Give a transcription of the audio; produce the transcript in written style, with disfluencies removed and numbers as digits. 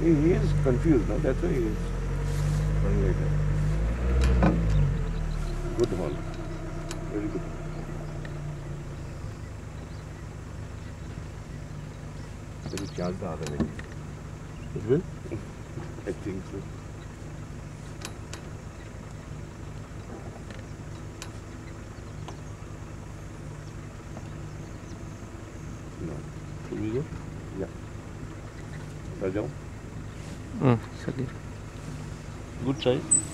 He is confused, no? That's why he is running like that. Good horn. Very good. Very chance are there. It will? I think so. No. Can you go? Yeah. Rajam? Good try.